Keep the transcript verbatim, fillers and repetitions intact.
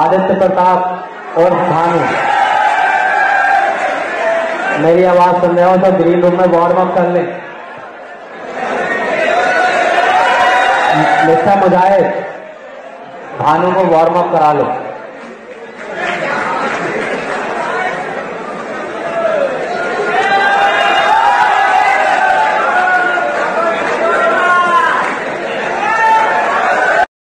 आदित्य प्रताप और भानु। मेरी आवाज सुन रहे हो तो ग्रीन रूम में वार्म अप कर ले। मिस्टर मुजाहिद, भानु को वार्म अप करा लो।